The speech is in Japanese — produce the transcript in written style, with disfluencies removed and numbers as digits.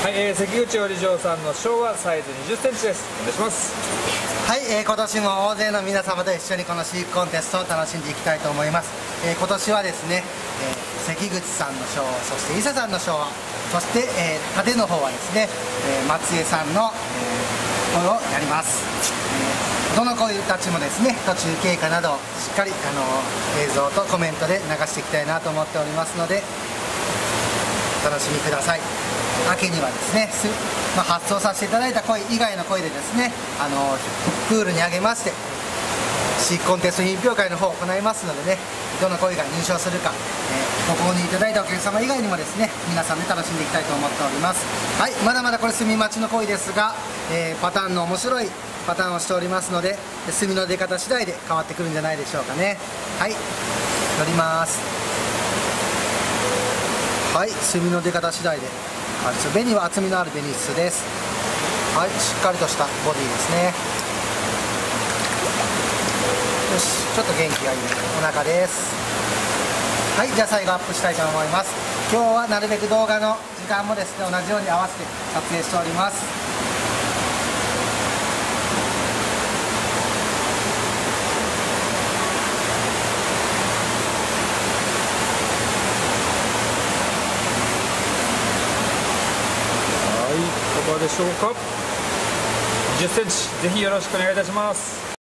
はい、関口織嬢さんのショーはサイズ20センチです。お願いします。 はい、今年も大勢の皆様と一緒にこの飼育コンテストを楽しんでいきたいと思います。今年はですね、関口さんのショー、そして伊佐さんのショー、そして、縦の方はですね、松江さんの、声をやります。どの声たちもですね、途中経過などしっかり映像とコメントで流していきたいなと思っておりますので、お楽しみください。秋にはですね、発送させていただいた声以外の声でですね、プールに上げまして飼育コンテスト品評会の方を行いますのでね、どの声が入賞するか、ご購入いただいたお客様以外にもですね、皆さんで楽しんでいきたいと思っております。はい、まだまだこれ墨待ちの声ですが、パターンの面白いパターンをしておりますので、墨の出方次第で変わってくるんじゃないでしょうかね。はい、乗ります。はい、墨の出方次第で紅は厚みのある紅質です。はい、しっかりとしたボディですね。よし、ちょっと元気がいいお腹です。はい、じゃあ最後アップしたいと思います。今日はなるべく動画の時間もですね、同じように合わせて撮影しております。 いかがでしょうか。10センチ、ぜひよろしくお願いいたします。